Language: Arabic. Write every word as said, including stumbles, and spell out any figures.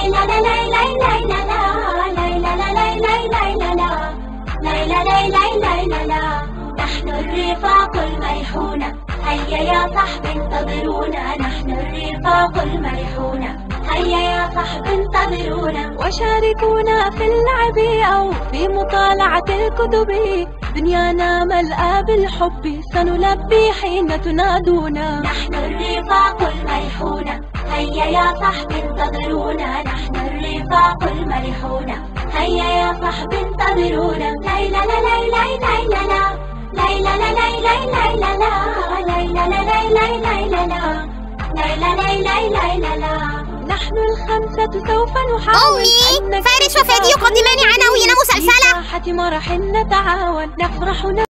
ليلى ليلى ليلى ليلى ليلى ليلى ليلى نحن الرفاق المرحون، هيا يا صاحب انتظرونا، نحن الرفاق المرحون، هيا يا صاحب انتظرونا. وشاركونا في اللعب أو في مطالعة الكتب، دنيانا ملأى بالحب سنلبي حين تنادونا. نحن الرفاق المرحون، هيا يا صاحب انتظرونا، نحن الرفاق المرحون، هيا يا صاحب انتظرونا. ليلى ليلى ليلى ليلى ليلى ليلى ليلى ليلى ليلى نحن الخمسة سوف نحاول. أمي، فارس وفادي يقدمان عناوين مسلسلة. في ساحة مرح نتعاون، نفرح